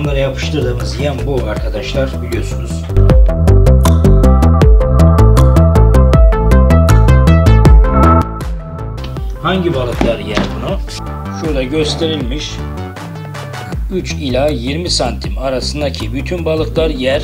zamanlara yapıştırdığımız yem bu arkadaşlar, biliyorsunuz. Hangi balıklar yer bunu? Şurada gösterilmiş. 3 ila 20 santim arasındaki bütün balıklar yer.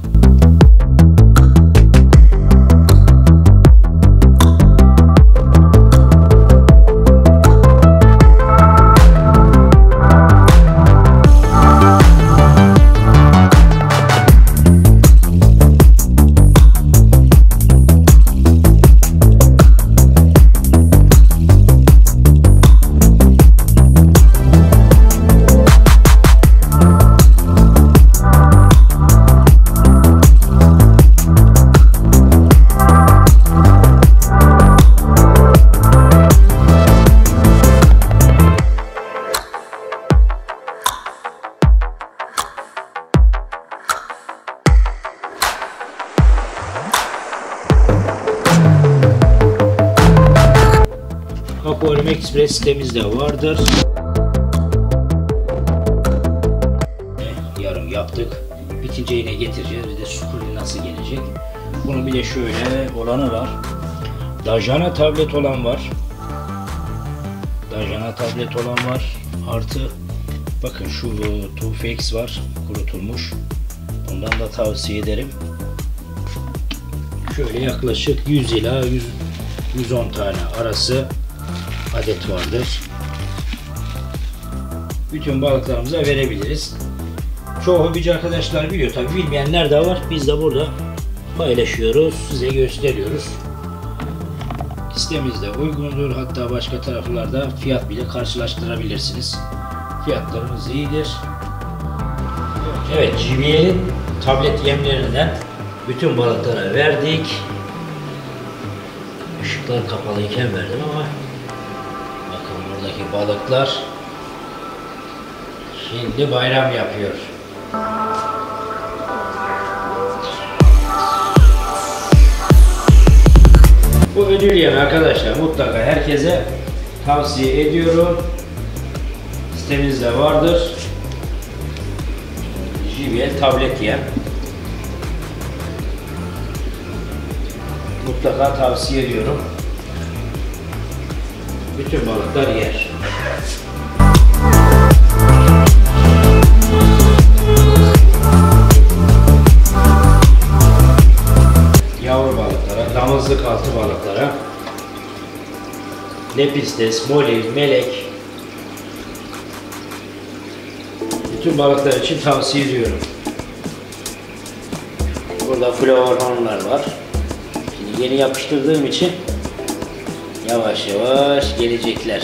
Aquarium Express sitemizde vardır. Yarım yaptık. Bitince yine getireceğiz. Bir de sukuli nasıl gelecek. Bunun bir de şöyle olanı var. Dajana tablet olan var. Dajana tablet olan var. Artı bakın şu Tufex var. Kurutulmuş. Bundan da tavsiye ederim. Şöyle yaklaşık 100 ila 110 tane arası adet vardır. Bütün balıklarımıza verebiliriz. Çoğu hobici arkadaşlar biliyor, tabi bilmeyenler de var. Biz de burada paylaşıyoruz, size gösteriyoruz. Sitemizde uygundur, hatta başka taraflarda fiyat bile karşılaştırabilirsiniz. Fiyatlarımız iyidir. Evet, JBL'in tablet yemlerinden bütün balıklara verdik. Işıklar kapalıyken verdim ama bakın buradaki balıklar şimdi bayram yapıyor. Bu ödül yemi arkadaşlar, mutlaka herkese tavsiye ediyorum. Sitemizde vardır. JBL tablet yem. Mutlaka tavsiye ediyorum. Bütün balıklar yer. Yavru balıklara, damızlık altı balıklara, lepistes, moli, melek, bütün balıklar için tavsiye ediyorum. Burada fluorhornlar var. Şimdi yeni yapıştırdığım için yavaş yavaş gelecekler.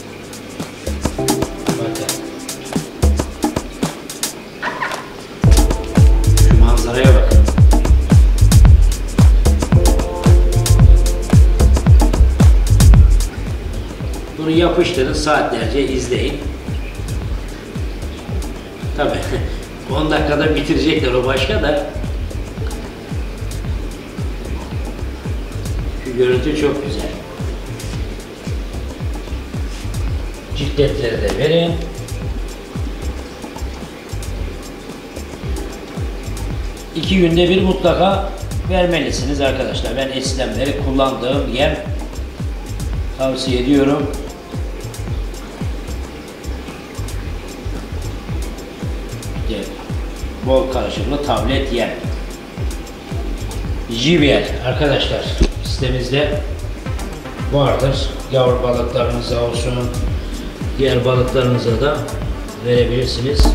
Bakın. Şu manzaraya bakın. Bunu yapıştırın, saatlerce izleyin. Tabii 10 dakikada bitirecekler, o başka da. Şu görüntü çok güzel. Cikletleri de verin. İki günde bir mutlaka vermelisiniz arkadaşlar. Ben eskiden beri kullandığım yem, tavsiye ediyorum. Bol karışımlı tablet yem. JBL arkadaşlar sitemizde vardır. Yavru balıklarınıza olsun, diğer balıklarınıza da verebilirsiniz.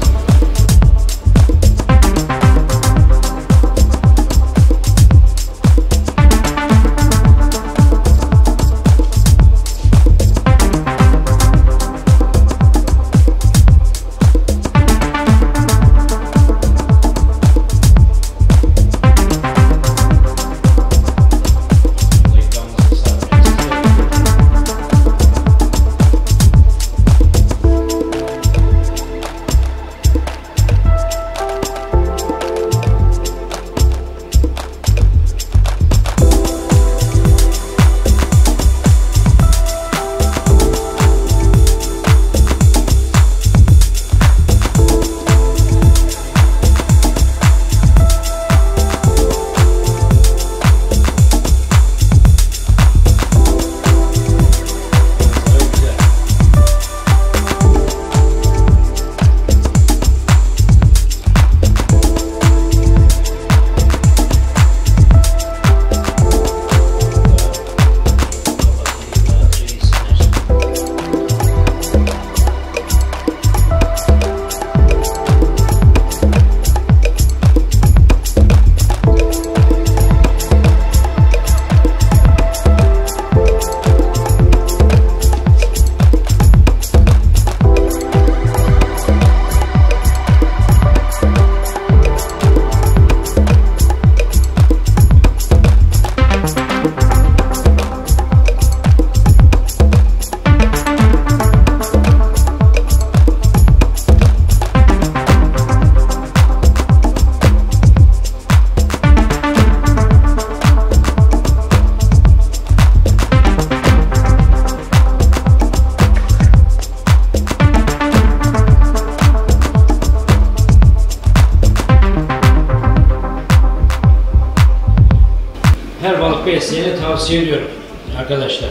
balık besleyeni tavsiye ediyorum arkadaşlar.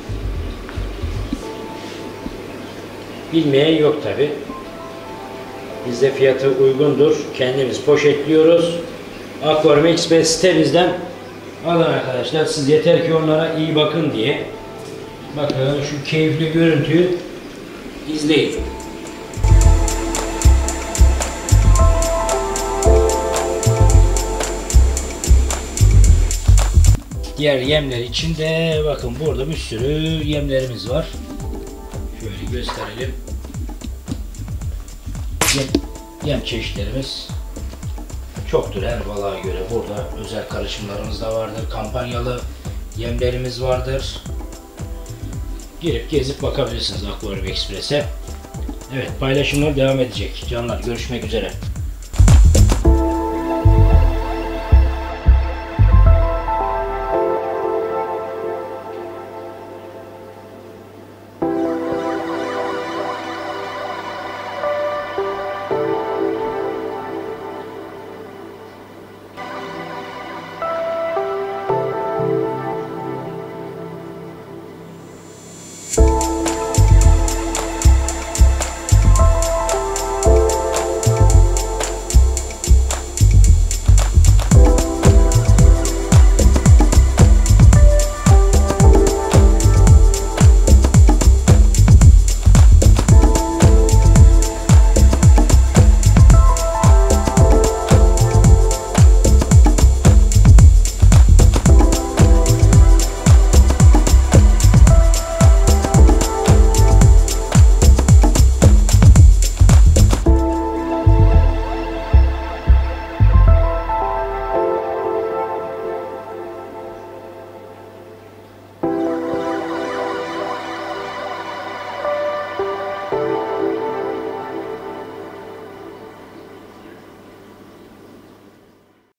Bilmeyen yok tabi. Bizde fiyatı uygundur. Kendimiz poşetliyoruz. Aquarium Express sitemizden alın arkadaşlar. Siz yeter ki onlara iyi bakın diye. Bakın şu keyifli görüntüyü izleyin. Diğer yemler için de bakın burada bir sürü yemlerimiz var. Şöyle gösterelim. Yem çeşitlerimiz çoktur her balığa göre. Burada özel karışımlarımız da vardır. Kampanyalı yemlerimiz vardır. Girip gezip bakabilirsiniz Aquarium Express'e. Evet, paylaşımlar devam edecek. Canlar, görüşmek üzere.